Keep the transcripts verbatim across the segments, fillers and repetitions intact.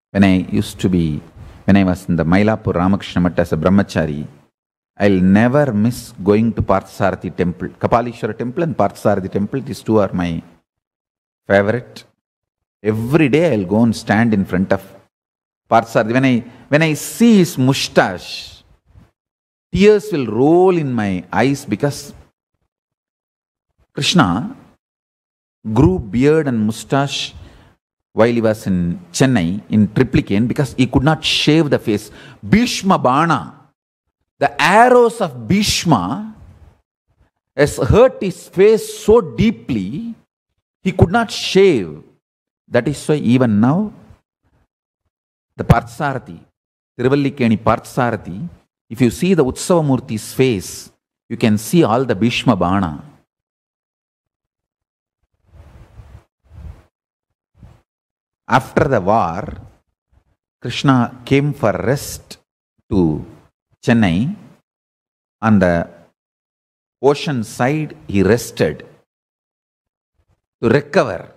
When I used to be, when I was in the Mylapore Ramakrishna Math as a brahmachari, I'll never miss going to Parthasarathi temple. Kapalishwara temple and Parthasarathi temple, these two are my favorite. Every day I'll go and stand in front of Parthasarathi. When I, when I see his moustache, tears will roll in my eyes because Krishna grew beard and moustache while he was in Chennai, in Triplicane, because he could not shave the face. Bhishma Bana, the arrows of Bhishma has hurt his face so deeply, he could not shave. That is why even now, the Parthasarathi, Tiruvallikeni Parthasarathi, if you see the Utsavamurti's face, you can see all the Bhishma Bana. After the war, Krishna came for rest to Chennai. On the ocean side, he rested to recover.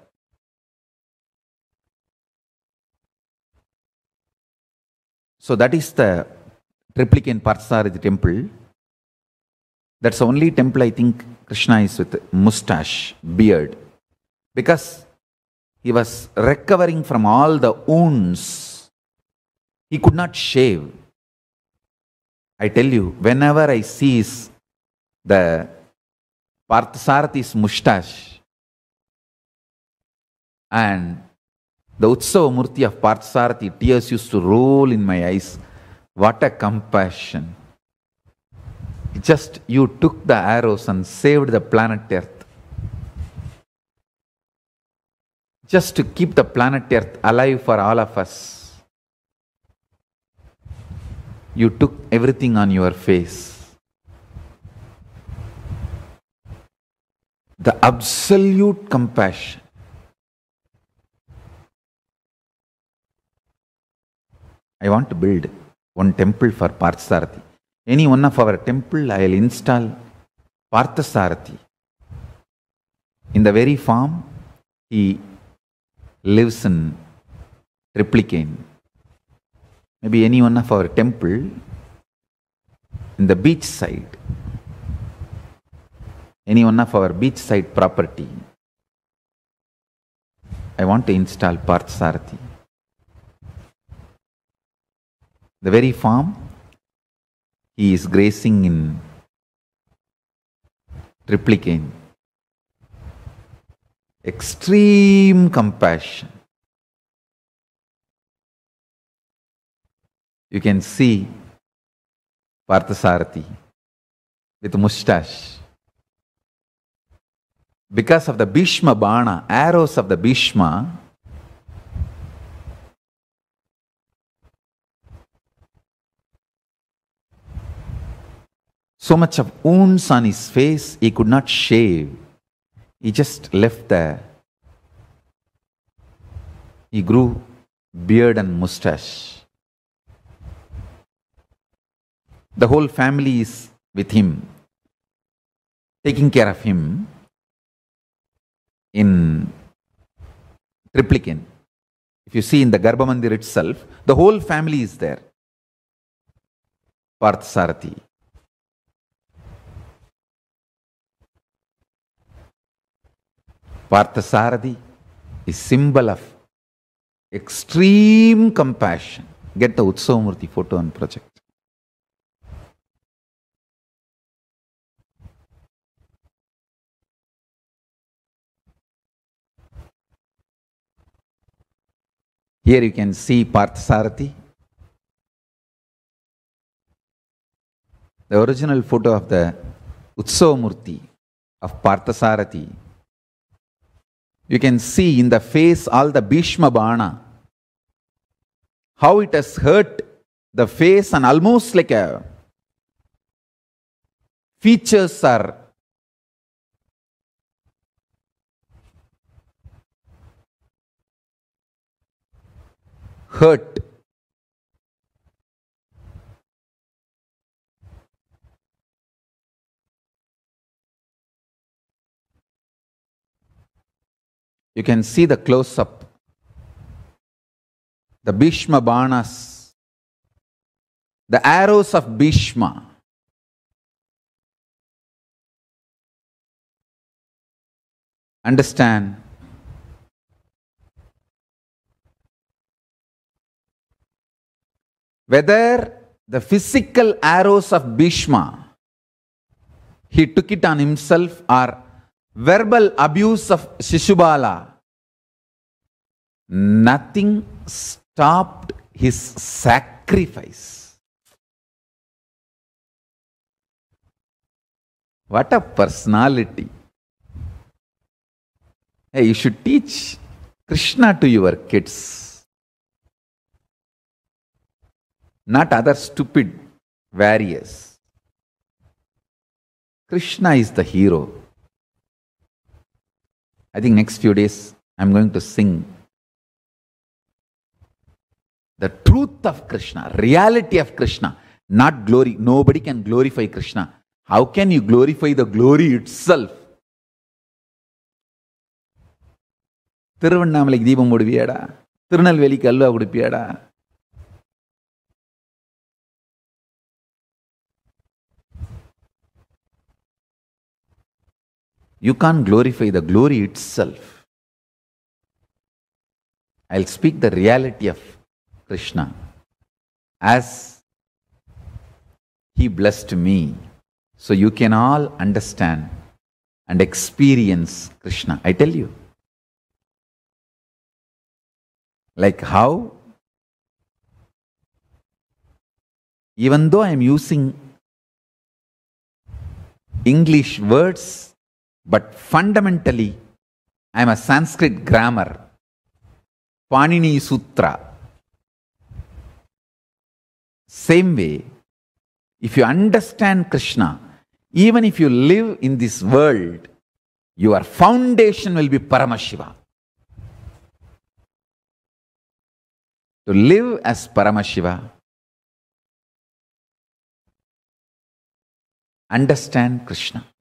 So that is the Triplicane Parthasarathi temple. That's the only temple I think Krishna is with moustache, beard. Because he was recovering from all the wounds. He could not shave. I tell you, whenever I see his, the Parthasarathis moustache and the Utsavamurti of Parthasarathi, tears used to roll in my eyes. What a compassion. Just you took the arrows and saved the planet Earth. Just to keep the planet Earth alive for all of us. You took everything on your face. The absolute compassion. I want to build one temple for Parthasarathi. Any one of our temple, I will install Parthasarathi. In the very farm, he lives in Triplicane. Maybe any one of our temple in the beach side. Any one of our beach side property. I want to install Parthasarathi. The very farm, he is grazing in Triplicane. Extreme compassion. You can see Parthasarathi with moustache. Because of the Bhishma Bana, arrows of the Bhishma, so much of wounds on his face, he could not shave. He just left there. He grew beard and moustache. The whole family is with him, taking care of him in Triplicane. If you see in the Garbha Mandir itself, the whole family is there. Parthasarathi. Parthasarathi is symbol of extreme compassion. Get the Utsavamurti photo and project. Here you can see Parthasarathi. The original photo of the Utsavamurti of Parthasarathi. You can see in the face all the Bhishma Bana. How it has hurt the face and almost like a features are hurt. You can see the close-up. the Bhishma Banas, the arrows of Bhishma. Understand? Whether the physical arrows of Bhishma, he took it on himself, or verbal abuse of Shishubala, nothing stopped his sacrifice. What a personality. Hey, you should teach Krishna to your kids, not other stupid warriors. Krishna is the hero. I think next few days I'm going to sing the truth of Krishna, reality of Krishna, not glory. Nobody can glorify Krishna. How can you glorify the glory itself? திருவண்ணாமலைக்கு தீபம் போடுவியாடா? திருநெல்வேலிக்கு halwa கொடுப்பியாடா? You can't glorify the glory itself. I'll speak the reality of Krishna as he blessed me, so you can all understand and experience Krishna. I tell you. Like how, even though I am using English words, but fundamentally I am a Sanskrit grammar, Panini Sutra. Same way, if you understand Krishna, even if you live in this world, your foundation will be Paramashiva. To live as Paramashiva, understand Krishna.